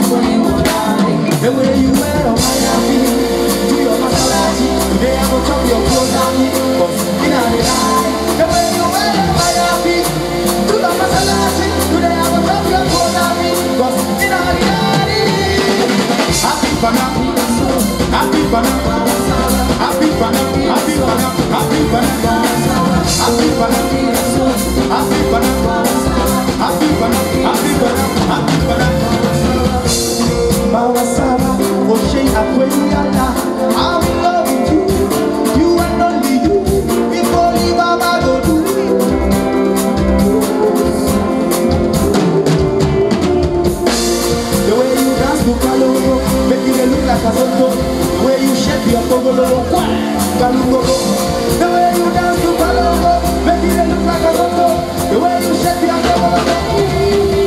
The way you wear on my happy, do your massage. Today I will chop your clothes on me, cause in a lie. The way you wear on my happy, do your massage. Today I will chop your clothes on me, cause in a lie. Happy fana, happy fana, happy fana, happy fana, happy fana, happy fana, happy fana, happy fana, happy fana, happy fana. Mawasara, Oshay Akweliala, I'm in love with you, you and only you, before you mama go do me. The way you dance to Kalongo, make it look like a zongo. The way you shake your pogolo, Kalongo. The way you dance to Kalongo, make it look like a zongo. The way you shake your pogolo.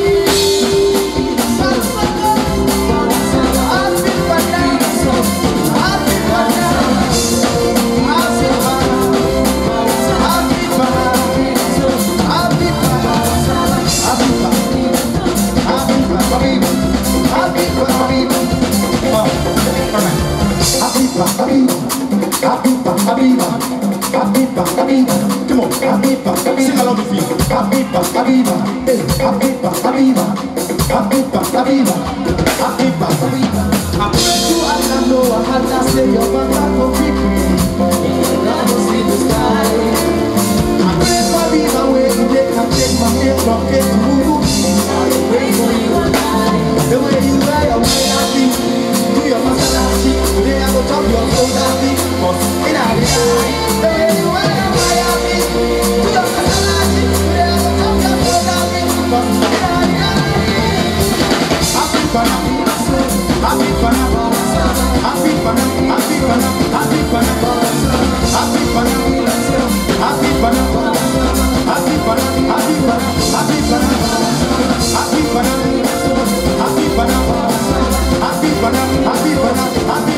Come on, Habiba, sing along with me. Habiba, Habiba, hey, Habiba, Habiba, Habiba, Habiba, Habiba, Habiba. I pray to Allah, no, I had to say your mother go quickly. I don't see the sky. I pray for Habiba, where you take and take my name from K to Hulu. I pray for you and I. The way you wear your happy, do your massage. Today I go chop your clothes happy, cause in a lie. The way you wear your happy, do your massage. Today I go chop your clothes happy, cause in a lie. Happy fana, happy fana, happy fana, happy fana, happy fana, happy fana, happy fana, happy fana, happy fana, happy fana, happy fana, happy fana, happy fana, happy fana, happy